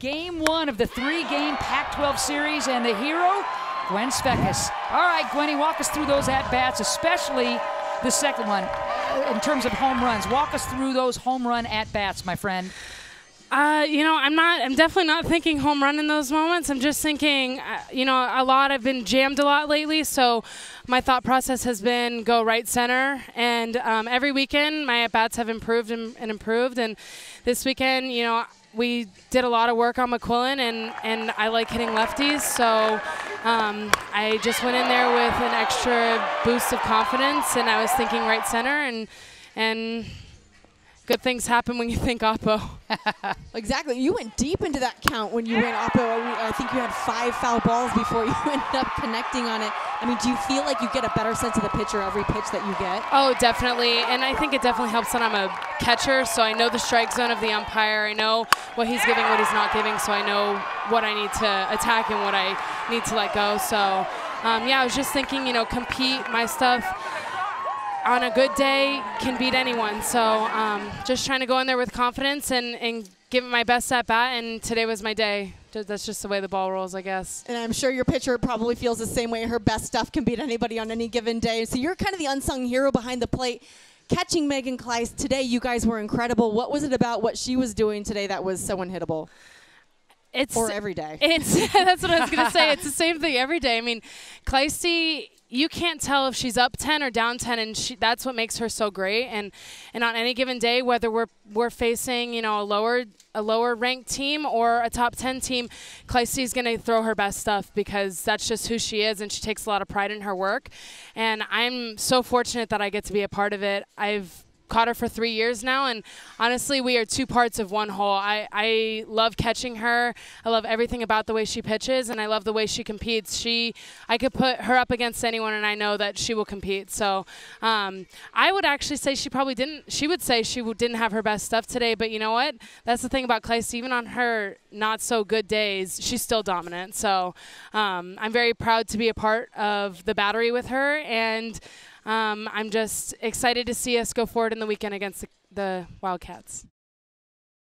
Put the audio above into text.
game one of the 3-game Pac-12 series, and the hero, Gwen Svekis. All right, Gwenny, walk us through those at-bats, especially the second one in terms of home runs. Walk us through those home run at-bats, my friend. I'm definitely not thinking home run in those moments. I'm just thinking, I've been jammed a lot lately, so my thought process has been go right center. And every weekend, my at-bats have improved and improved. And this weekend, we did a lot of work on McQuillan, and I like hitting lefties, so I just went in there with an extra boost of confidence, and I was thinking right center, and good things happen when you think oppo. Exactly. You went deep into that count when you went oppo. I think you had 5 foul balls before you ended up connecting on it. I mean, do you feel like you get a better sense of the pitcher every pitch that you get? Oh, definitely. And I think it definitely helps that I'm a catcher, so I know the strike zone of the umpire. I know what he's giving, what he's not giving, so I know what I need to attack and what I need to let go. So, I was just thinking, compete my stuff on a good day can beat anyone. So just trying to go in there with confidence and give it my best at bat, and today was my day. That's just the way the ball rolls, I guess. And I'm sure your pitcher probably feels the same way. Her best stuff can beat anybody on any given day. So you're kind of the unsung hero behind the plate. Catching Megan Kleist today, you guys were incredible. What was it about what she was doing today that was so unhittable? Or every day? That's what I was going to say. It's the same thing every day. I mean, Kleisty, you can't tell if she's up 10 or down 10, and that's what makes her so great. And on any given day, whether we're facing a lower ranked team or a top 10 team, Kleisty's going to throw her best stuff because that's just who she is, and she takes a lot of pride in her work. And I'm so fortunate that I get to be a part of it. I've caught her for 3 years now, and honestly, we are 2 parts of one whole. I love catching her. I love everything about the way she pitches, and I love the way she competes. I could put her up against anyone, and I know that she will compete. So I would actually say she probably didn't. She would say she didn't have her best stuff today, but you know what? That's the thing about Kleist. Even on her not so good days, she's still dominant. So I'm very proud to be a part of the battery with her, and I'm just excited to see us go forward in the weekend against the Wildcats.